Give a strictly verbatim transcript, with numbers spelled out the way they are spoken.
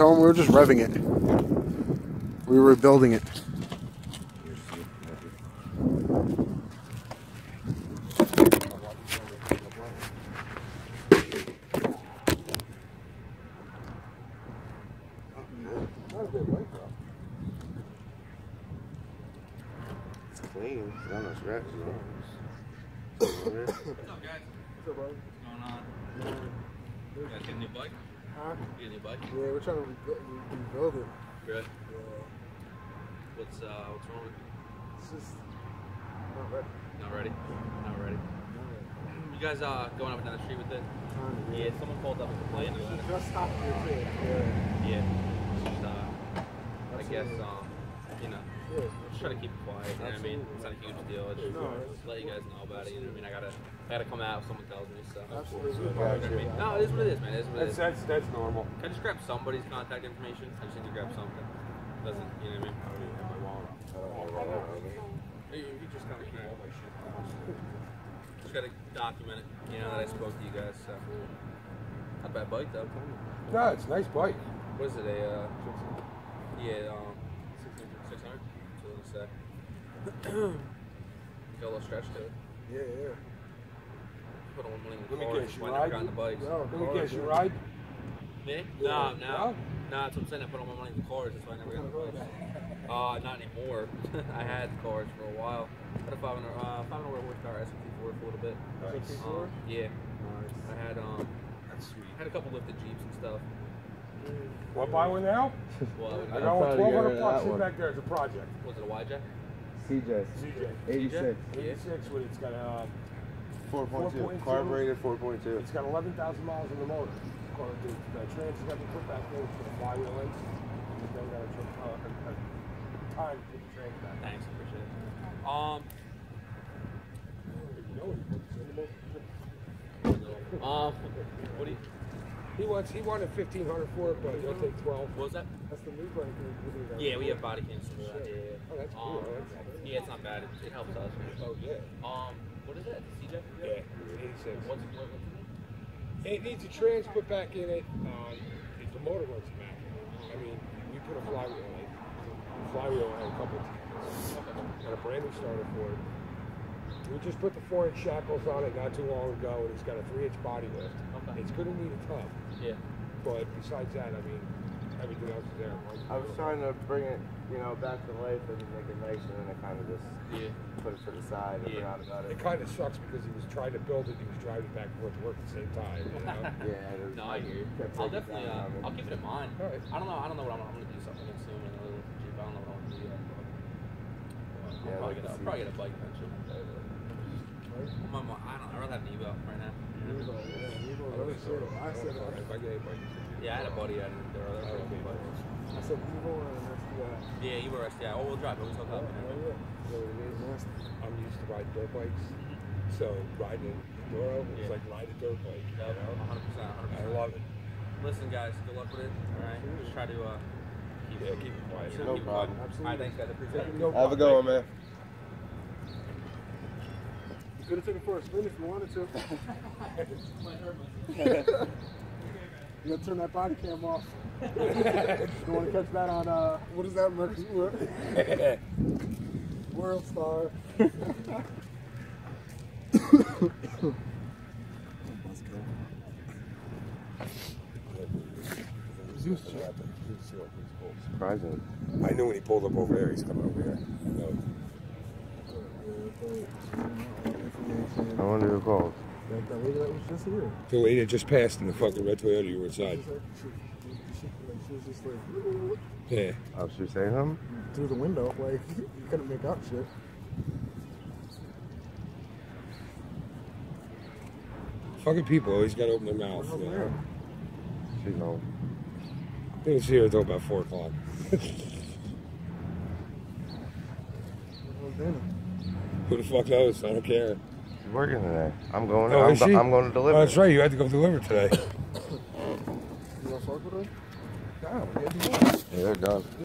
towing. We were just revving it. We were building it. It's clean. It's not no scratches on it. What's up, guys? What's up, buddy? What's going on? You guys get a new bike? Huh? Get a new bike? Yeah, we're trying to rebuild it. Good. Yeah. What's uh what's wrong with it? It's just not ready. Not ready? Not ready. Not ready. You guys uh going up and down the street with it? Trying to, Yeah, someone called up and complained about it. Just stopped here too. Yeah. Yeah. Just uh I guess um you know, Yeah. just try to keep it quiet, you know what I mean? It's not a huge deal. I just No, just let you guys know about it, you know what I mean? I gotta I gotta come out if someone tells me so. Absolutely. You know what I mean? No, it is what it is, man. It is what it is. That's, that's, that's normal. Can I just grab somebody's contact information? I just need to grab something. Doesn't, you know what I mean? I don't even have my wallet. You, you just kind of keep all my shit. Just gotta document it, you know, that I spoke to you guys, so. Not a bad bike, though. No, it's a nice bike. What is it, a, uh, yeah, um, six hundred? That's what I was gonna say. Got a little stretch to it. Yeah, yeah. Put on one of the Let me cars, guess, you why I never ride? got on the bikes. No, Let me guess, you ride? Me? Yeah. No, no. No? No, that's what I'm saying. I put all my money in the cars. That's why I never got the bikes. Uh, not anymore. I had cars for a while. Had a five hundred, uh, five hundred horsepower S fifty-four for a little bit. Nice. Um, yeah. Nice. I had um, That's sweet. I had a couple lifted Jeeps and stuff. Want to buy one now? Well, I I got trying one to twelve get hundred rid of bucks that in one. back there as a project. was it a Y J? C J. C J. eighty-six. eighty-six with it's got a four point two. four point two. Carbureted four point two. it's got eleven thousand miles on the motor. According to the trans has got to put back in for the flywheel in. And then got a, uh, a, a time to put the trans back. Thanks, appreciate it. Um, You know what he puts in the motor? um, what do you? He wants he wanted fifteen hundred for it, but he'll take twelve. What was that? That's the new bike. we- we- Yeah, we have body cams for that. Yeah, yeah. Oh, that's Um, cool. That's, yeah, it's not bad. It, it helps us. oh yeah. Um, what is that? C J? Yeah, eighty-six. What's what, what's it? It needs a trans put back in it. Um, the motor runs back. I mean, we put a flywheel in it. The flywheel had a couple of teeth. Got a brand new starter for it. We just put the four inch shackles on it not too long ago, and it's got a three inch body lift. Okay. It's going to need a tub, Yeah. but besides that, I mean, everything else is there. I was trying to bring it, you know, back to life and make it nice, and then I kind of just Yeah. put it to the side and Yeah. forgot about It it. kind of sucks because he was trying to build it, he was driving back and forth to work at the same time. You know? Yeah, it was, No, I hear you. kept I'll taking definitely, time uh, on me. I'll keep it in mind. All right. I don't know. I don't know what I'm, I'm gonna do something soon. Another Jeep. I don't know what I'm gonna do yet. But I'll Yeah, probably, like get, to I'll see. probably get a bike eventually. My, my, I don't know. I'd rather have an Evo right now. Evo, yeah, Evo, really shit. I said, If I get anybody. Yeah, I had a buddy out there. Other Oh, okay. bikes. I said Evo and an S T I. Yeah, Evo S T I. All wheel drive. Always hooked up. Oh, yeah. So it is nasty. I'm used to riding dirt bikes, so riding Enduro is Yeah. like riding a dirt bike. You Yep, know? one hundred percent. one hundred I percent. love it. Listen, guys. Good luck with it. All right. Just try to uh, keep Yeah, keep it quiet. Sure, No keep it problem. quiet. Absolutely. All right. Thanks, guys. I appreciate it. No Have a problem. good one, man. You could have taken it for a spin if you wanted to. You gotta turn that body cam off. You want to catch that on, uh, what is that, Mercury? World Star. Zeus shot. Surprising. I knew when he pulled up over there, he's coming over here. I know. I wonder who called. That, that lady that was just here. The lady that just passed in the fucking red Toyota you were inside. She was, like, she, she, like, she was just like Yeah. Oh, she was saying something? through the window, like you couldn't make out shit. Fucking people always gotta open their mouth. What's You there? know? She's home. Didn't see her until about four o'clock. What's Dana? Who the fuck knows? I don't care. She's working today. I'm going. Oh, I'm, is she? I'm going to deliver. Oh, that's right. You had to go deliver today. You wanna fuck with her? No, what are you doing? Yeah, they're done.